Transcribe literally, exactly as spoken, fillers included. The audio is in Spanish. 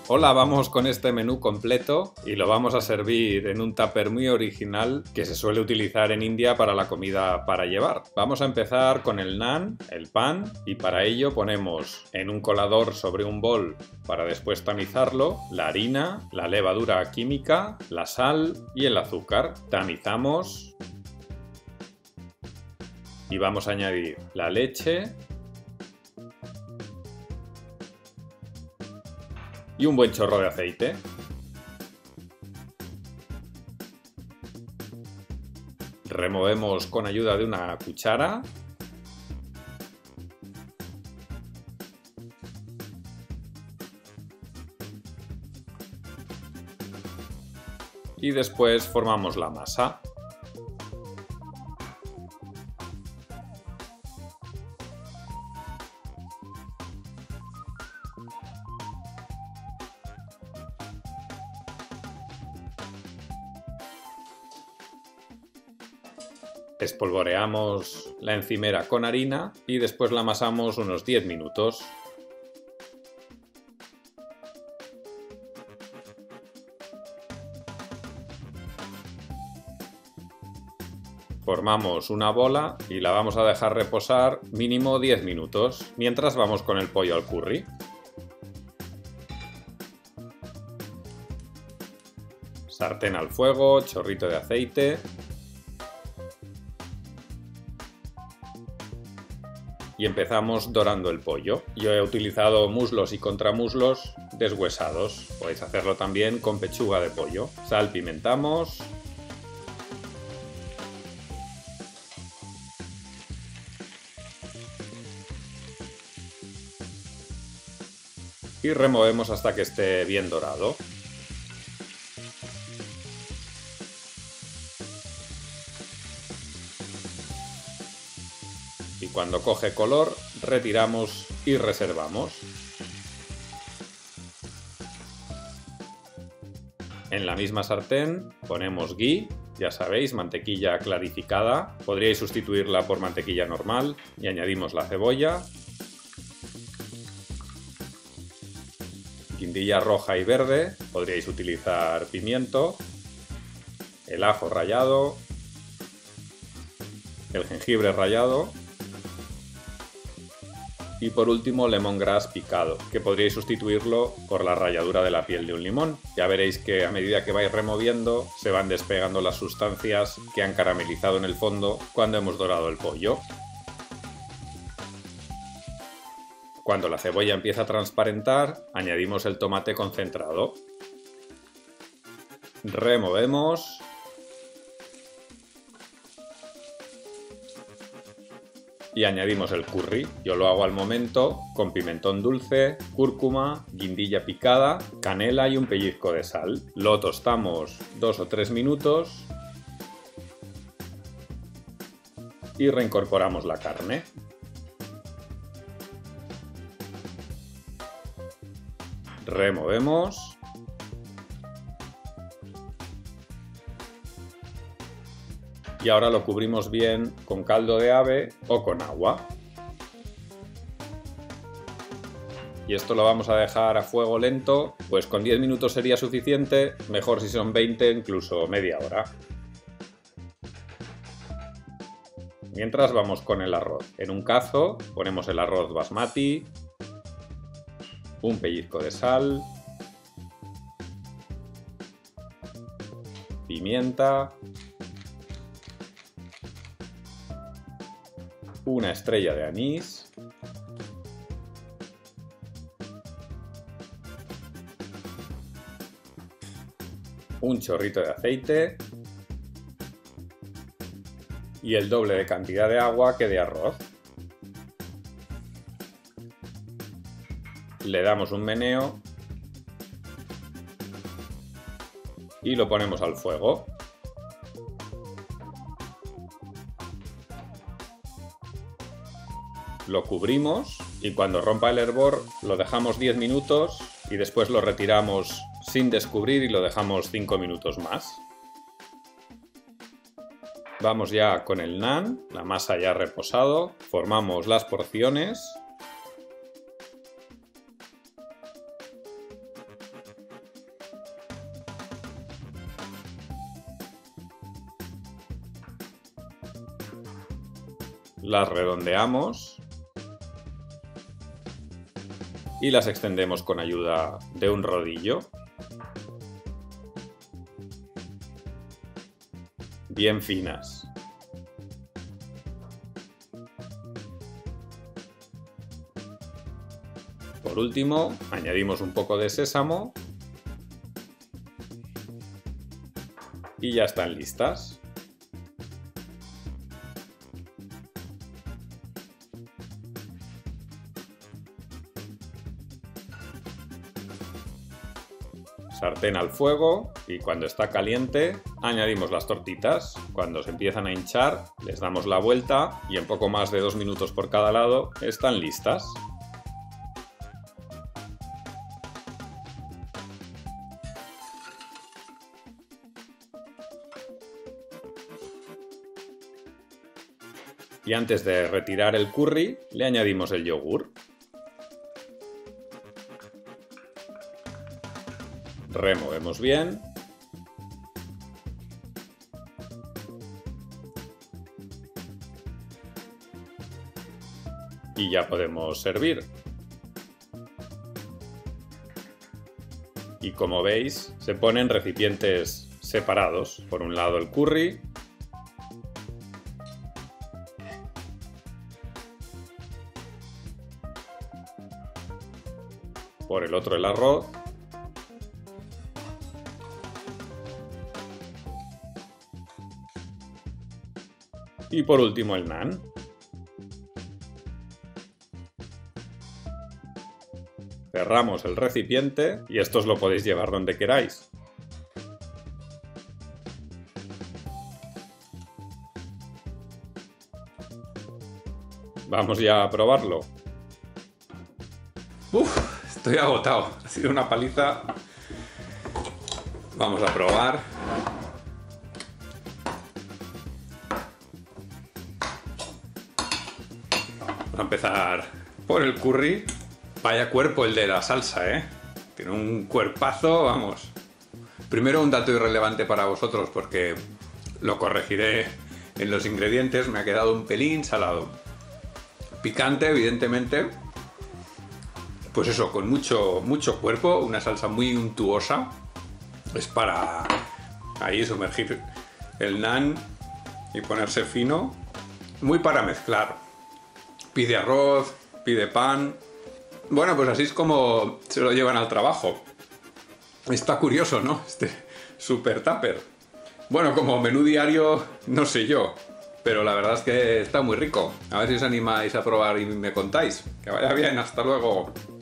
Hola, vamos con este menú completo y lo vamos a servir en un tupper muy original que se suele utilizar en India para la comida para llevar. Vamos a empezar con el naan, el pan, y para ello ponemos en un colador sobre un bol para después tamizarlo la harina, la levadura química, la sal y el azúcar. Tamizamos y vamos a añadir la leche y un buen chorro de aceite. Removemos con ayuda de una cuchara. Y después formamos la masa. Espolvoreamos la encimera con harina y después la amasamos unos diez minutos. Formamos una bola y la vamos a dejar reposar mínimo diez minutos, mientras vamos con el pollo al curry. Sartén al fuego, chorrito de aceite. Y empezamos dorando el pollo. Yo he utilizado muslos y contramuslos deshuesados. Podéis hacerlo también con pechuga de pollo. Salpimentamos. Y removemos hasta que esté bien dorado. Y cuando coge color, retiramos y reservamos. En la misma sartén ponemos ghee, ya sabéis, mantequilla clarificada. Podríais sustituirla por mantequilla normal y añadimos la cebolla, guindilla roja y verde, podríais utilizar pimiento, el ajo rallado, el jengibre rallado. Y por último lemongrass picado, que podríais sustituirlo por la ralladura de la piel de un limón. Ya veréis que a medida que vais removiendo se van despegando las sustancias que han caramelizado en el fondo cuando hemos dorado el pollo. Cuando la cebolla empieza a transparentar, añadimos el tomate concentrado. Removemos. Y añadimos el curry. Yo lo hago al momento con pimentón dulce, cúrcuma, guindilla picada, canela y un pellizco de sal. Lo tostamos dos o tres minutos y reincorporamos la carne. Removemos. Y ahora lo cubrimos bien con caldo de ave o con agua. Y esto lo vamos a dejar a fuego lento, pues con diez minutos sería suficiente, mejor si son veinte, incluso media hora. Mientras vamos con el arroz. En un cazo ponemos el arroz basmati, un pellizco de sal, pimienta, una estrella de anís, un chorrito de aceite y el doble de cantidad de agua que de arroz. Le damos un meneo y lo ponemos al fuego. Lo cubrimos y cuando rompa el hervor lo dejamos diez minutos y después lo retiramos sin descubrir y lo dejamos cinco minutos más. Vamos ya con el naan, la masa ya ha reposado, formamos las porciones las redondeamos y las extendemos con ayuda de un rodillo. Bien finas. Por último, añadimos un poco de sésamo y ya están listas. Sartén al fuego y cuando está caliente añadimos las tortitas. Cuando se empiezan a hinchar les damos la vuelta y en poco más de dos minutos por cada lado están listas. Y antes de retirar el curry le añadimos el yogur. Removemos bien. Y ya podemos servir. Y como veis, se ponen recipientes separados. Por un lado el curry. Por el otro el arroz. Y por último el naan. Cerramos el recipiente y esto os lo podéis llevar donde queráis. Vamos ya a probarlo. Uf, estoy agotado. Ha sido una paliza. Vamos a probar. Vamos a empezar por el curry. Vaya cuerpo el de la salsa, ¿eh? Tiene un cuerpazo, vamos. Primero un dato irrelevante para vosotros porque lo corregiré en los ingredientes. Me ha quedado un pelín salado. Picante, evidentemente. Pues eso, con mucho, mucho cuerpo. Una salsa muy untuosa. Es para ahí sumergir el naan y ponerse fino. Muy para mezclar. Pide arroz, pide pan. Bueno, pues así es como se lo llevan al trabajo. Está curioso, ¿no? Este super tupper. Bueno, como menú diario, no sé yo. Pero la verdad es que está muy rico. A ver si os animáis a probar y me contáis. Que vaya bien, hasta luego.